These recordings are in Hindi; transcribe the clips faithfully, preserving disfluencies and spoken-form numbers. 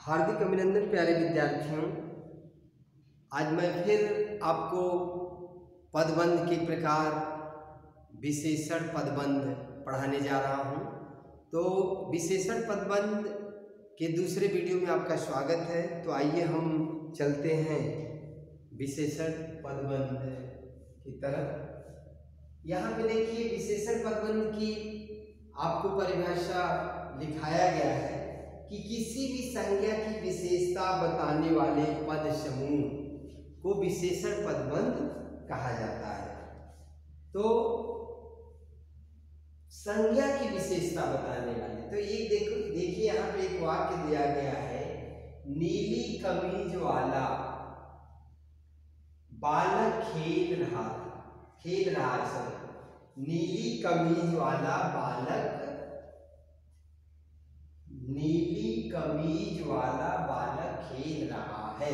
हार्दिक अभिनंदन प्यारे विद्यार्थियों। आज मैं फिर आपको पदबंध के प्रकार विशेषण पदबंध पढ़ाने जा रहा हूं। तो विशेषण पदबंध के दूसरे वीडियो में आपका स्वागत है। तो आइए हम चलते हैं विशेषण पदबंध की तरफ। यहाँ पे देखिए विशेषण पदबंध की आपको परिभाषा लिखाया गया है कि किसी भी संज्ञा की विशेषता बताने वाले पद समूह को विशेषण पदबंध कहा जाता है। तो संज्ञा की विशेषता बताने वाले, तो ये देखो देखिए यहाँ पे एक वाक्य दिया गया है, नीली कमीज वाला बालक खेल रहा था खेल रहा है नीली कमीज वाला बालक नीली कमीज वाला बालक खेल रहा है।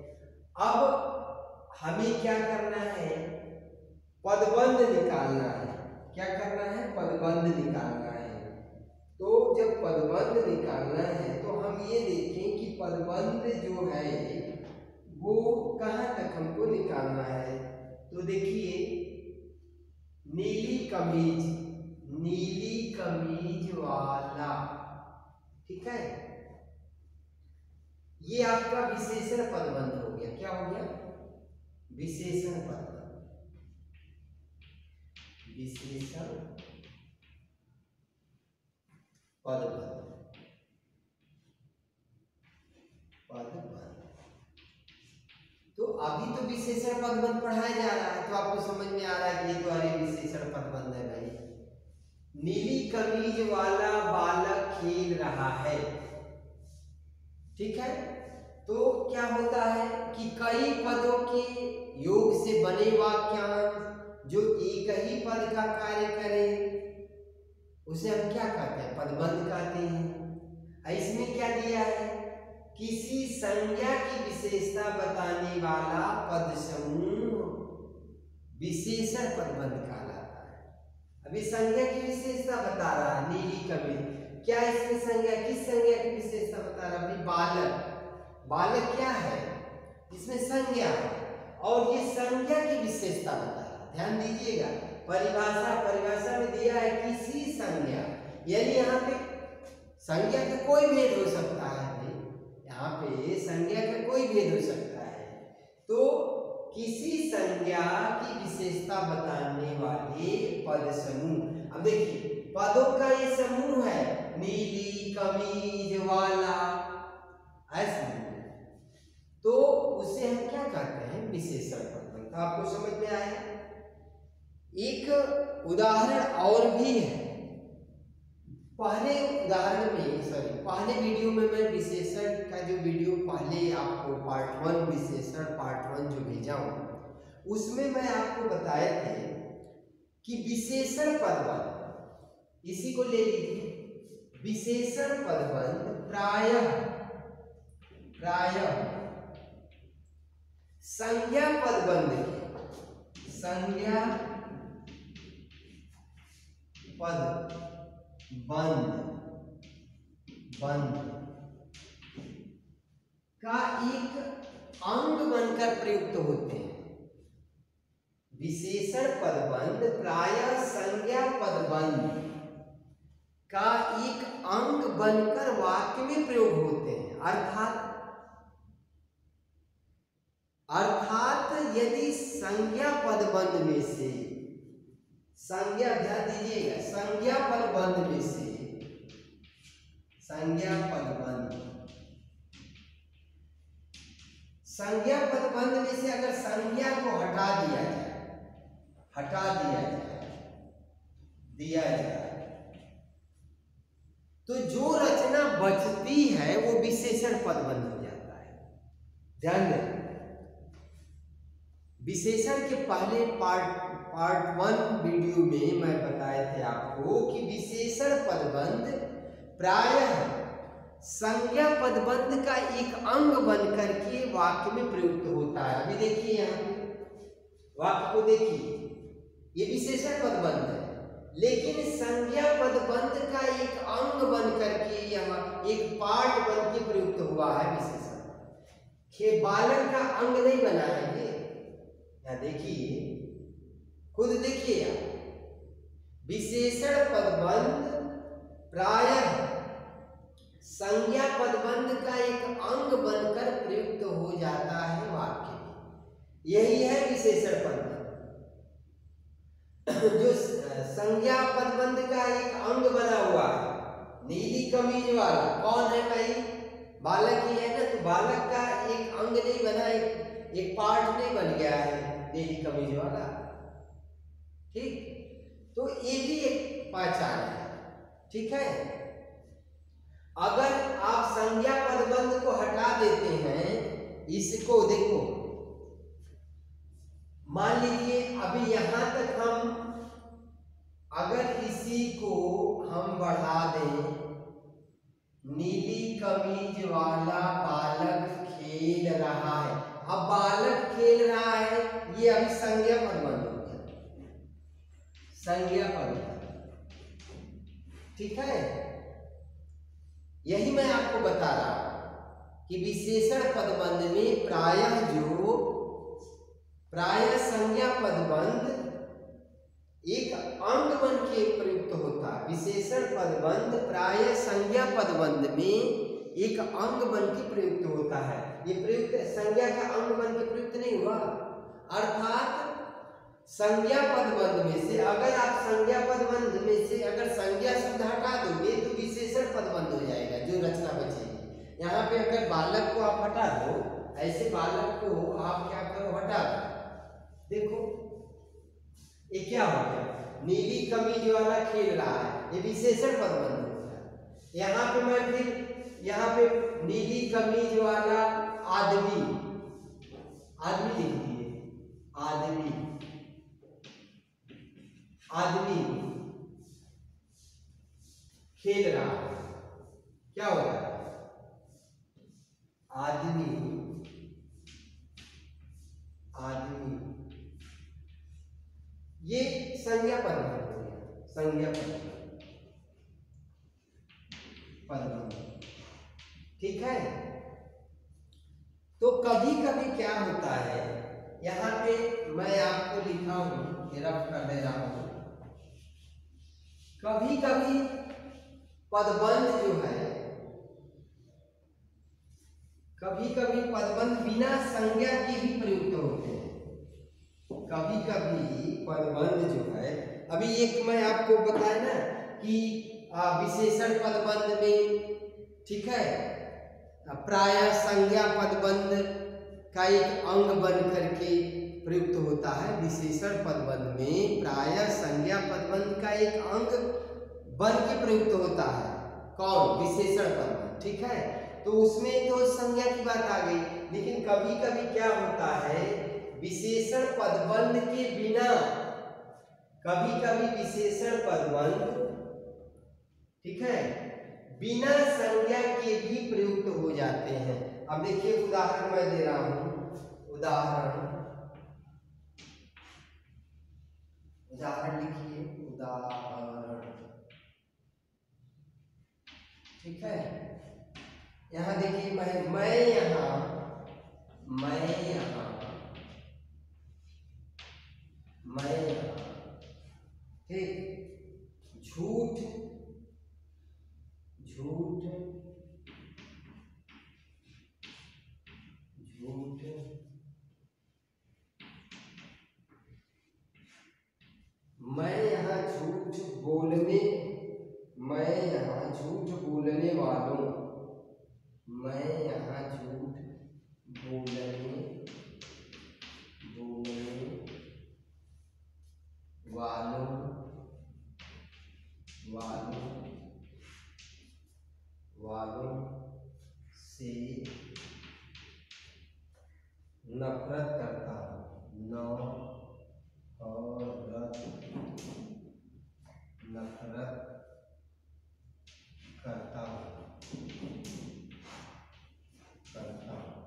अब हमें क्या करना है? पदबंध निकालना है। क्या करना है? पदबंध निकालना है। तो जब पदबंध निकालना है तो हम ये देखें कि पदबंध जो है वो कहाँ तक हमको निकालना है। तो देखिए नीली कमीज नीली कमीज वाला, ठीक है, ये आपका विशेषण पदबंध हो गया। क्या हो गया? विशेषण पदबंध। विशेषण पदबंध पदबंध तो अभी तो विशेषण पदबंध पढ़ाया जा रहा है, तो आपको समझ में आ रहा है कि ये तो अरे विशेषण पदबंध है भाई। नीली कमीज वाला बालक खेल रहा है, ठीक है। तो क्या होता है कि कई पदों के योग से बने वाक्यांश जो एक ही पद का कार्य करें उसे हम क्या कहते हैं? पदबंध कहते हैं। इसमें क्या दिया है? किसी संज्ञा की विशेषता बताने वाला पद समूह विशेषण पदबंध कहलाता है। अभी संज्ञा की विशेषता बता रहा है नीली कमीज। क्या इसमें संज्ञा, किस संज्ञा की विशेषता बता रहा है? अभी बालक बालक क्या है? इसमें संज्ञा है और ये संज्ञा की विशेषता बता रहा है। ध्यान दीजिएगा, परिभाषा परिभाषा में दिया है किसी संज्ञा, यानी यहाँ पे संज्ञा का कोई भेद हो सकता है। यहाँ पे संज्ञा का कोई भेद हो सकता है। तो किसी संज्ञा की विशेषता बताने वाले पद समूह, अब देखिए पदों का ये समूह है, नीली कमीज वाला, ऐसा, तो उसे हम क्या कहते हैं? विशेषण पदबंध। तो आपको समझ में आया। एक उदाहरण और भी है। पहले उदाहरण में सॉरी पहले वीडियो में मैं विशेषण का जो वीडियो पहले आपको पार्ट वन विशेषण पार्ट वन जो भेजा हूं उसमें मैं आपको बताए थे कि विशेषण पदबंध, इसी को ले लीजिए, विशेषण पदबंध प्रायः प्रायः संज्ञा पदबंध के संज्ञा पद बंध बंध का एक अंग बनकर प्रयुक्त होते हैं। विशेषण पदबंध प्रायः संज्ञा पदबंध का एक अंग बनकर वाक्य में प्रयोग होते हैं। अर्थात अर्थात यदि संज्ञा पदबंध में से संज्ञा, ध्यान दीजिएगा, संज्ञा पदबंध में से संज्ञा पदबंध संज्ञा पदबंध में से अगर संज्ञा को हटा दिया जाए हटा दिया जाए दिया जाए तो जो रचना बचती है वो विशेषण पदबंध हो जाता है। ध्यान दें, विशेषण के पहले पार्ट पार्ट वन वीडियो में मैं बताए थे आपको कि विशेषण पदबंध प्रायः संज्ञा पदबंध का एक अंग बनकर के वाक्य में प्रयुक्त होता है। अभी देखिए यहाँ वाक्य को देखिए, ये विशेषण पदबंध है, लेकिन संज्ञा पदबंध का एक अंग बनकर के यहाँ एक पार्ट बन के प्रयुक्त हुआ हुआ है विशेषण। खे बालक का अंग नहीं बना है ये, या देखिए खुद देखिए आप, विशेषण पदबंध प्रायः संज्ञा पदबंध का एक अंग बनकर प्रयुक्त हो जाता है वाक्य में। यही है विशेषण पदबंध। जो संज्ञा पदबंध का एक अंग बना हुआ है, नीली कमीज वाला कौन है भाई? बालक ही है ना। तो बालक का एक अंग नहीं बना, एक, एक पार्ट नहीं बन गया है नीली कमीज वाला, ठीक। तो ये भी एक पहचान है, ठीक है। अगर आप संज्ञा पदबंध को हटा देते हैं, इसको देखो, मान लीजिए अभी यहां तक हम अगर इसी को हम बढ़ा दें, नीली कमीज वाला बालक खेल रहा है। अब बालक खेल रहा है, ये अभी संज्ञा पदबंध हो गया, संज्ञा पदबंध, ठीक है। यही मैं आपको बता रहा हूं कि विशेषण पदबंध में प्रायः जो प्रायः संज्ञा पदबंध एक अंग बन के प्रयुक्त होता है। विशेषण पदबंध प्रायः संज्ञा पदबंध में एक अंग बन के प्रयुक्त होता है। ये प्रयुक्त संज्ञा का अंग बन के प्रयुक्त नहीं हुआ, अर्थात संज्ञा पदबंध में से अगर आप संज्ञा पदबंध में से अगर संज्ञा शब्द हटा दोगे तो विशेषण पदबंध हो जाएगा, जो रचना बचेगी। यहाँ पे अगर बालक को आप हटा दो, ऐसे बालक को आप क्या करो, हटा दो, देखो ये क्या हो गया, नीली कमीज वाला खेल रहा है, ये विशेषण पदबंध हो गया। यहाँ पे मैं फिर यहाँ पे नीली कमीज वाला आदमी, आदमी लिख दिए, आदमी आदमी खेल रहा है, क्या हो रहा है, आदमी आदमी, ये संज्ञा पदबंध हो गया, संज्ञा पदबंध पदबंध, ठीक है। तो कभी कभी क्या होता है, यहाँ पे मैं आपको लिखा हूं, रफ कर दे रहा हूं, कभी कभी पदबंध जो है, कभी कभी पदबंध बिना संज्ञा के भी प्रयुक्त होते हैं। कभी कभी पदबंध जो है, अभी एक मैं आपको बताया ना कि विशेषण पदबंध में, ठीक है, प्रायः संज्ञा पदबंध का एक अंग बन करके प्रयुक्त होता है। विशेषण पदबंध में प्रायः संज्ञा पदबंध का एक अंग बन के प्रयुक्त होता है, कौन, विशेषण पदबंध, ठीक है। तो उसमें तो संज्ञा की बात आ गई, लेकिन कभी कभी क्या होता है, विशेषण पदबंध के बिना, कभी कभी विशेषण पदबंध, ठीक है, बिना संज्ञा के भी प्रयुक्त हो जाते हैं। अब देखिए उदाहरण मैं दे रहा हूं, उदाहरण उदाहरण लिखिए, उदाहरण, ठीक है। यहां देखिए, मैं मैं यहां मैं यहां मैं यहां ठीक, झूठ झूठ झूठ मैं यहाँ झूठ बोलने मैं यहाँ झूठ बोलने वालों मैं यहाँ झूठ बोलने बोलने वालों वालों वालों से नफरत करता हूँ। नफरत नफरत करता हूँ करता हूँ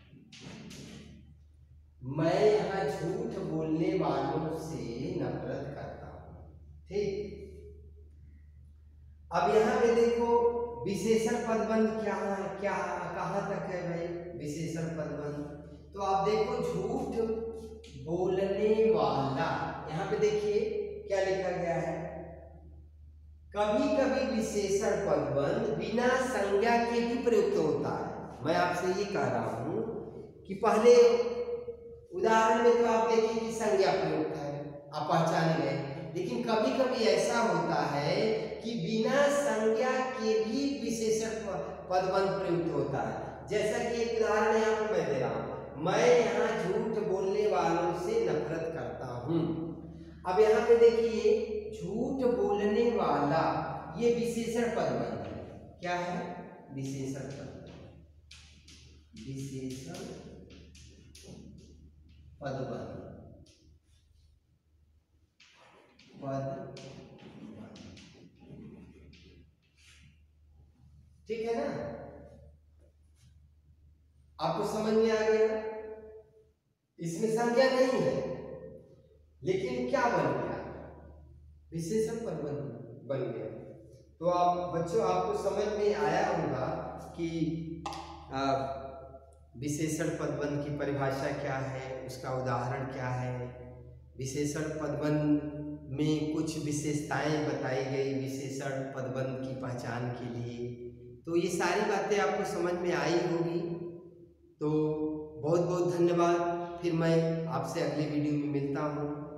मैं यहाँ झूठ बोलने वालों से नफरत करता हूँ। ठीक, अब यहाँ पे देखो विशेषण पदबंध क्या है, क्या कहाँ तक है भाई विशेषण पदबंध? तो आप देखो झूठ बोलने वाला, यहाँ पे देखिए क्या लिखा गया है, कभी कभी विशेषण पदबंध बिना संज्ञा के भी प्रयुक्त होता है। मैं आपसे ये कह रहा हूं कि पहले उदाहरण में तो आप देखिए कि संज्ञा प्रयुक्त है, आप पहचान गए, लेकिन कभी कभी ऐसा होता है कि बिना संज्ञा के भी विशेषण पदबंध प्रयुक्त होता है। जैसा कि एक उदाहरण यहाँ पर मैं दे रहा हूं, मैं यहाँ झूठ बोलने वालों से नफरत करता हूं। अब यहाँ पे देखिए झूठ बोलने वाला ये विशेषण पदबंध है। क्या है? विशेषण पदबंध, विशेषण पदबंध पद, ठीक है ना? आपको समझ में आ गया? इसमें संज्ञा नहीं है, लेकिन क्या बन गया? विशेषण पदबंध बन गया। तो आप बच्चों आपको समझ में आया होगा कि विशेषण पदबंध की परिभाषा क्या है, उसका उदाहरण क्या है, विशेषण पदबंध में कुछ विशेषताएं बताई गई विशेषण पदबंध की पहचान के लिए। तो ये सारी बातें आपको समझ में आई होगी। तो बहुत बहुत धन्यवाद। फिर मैं आपसे अगले वीडियो में मिलता हूँ।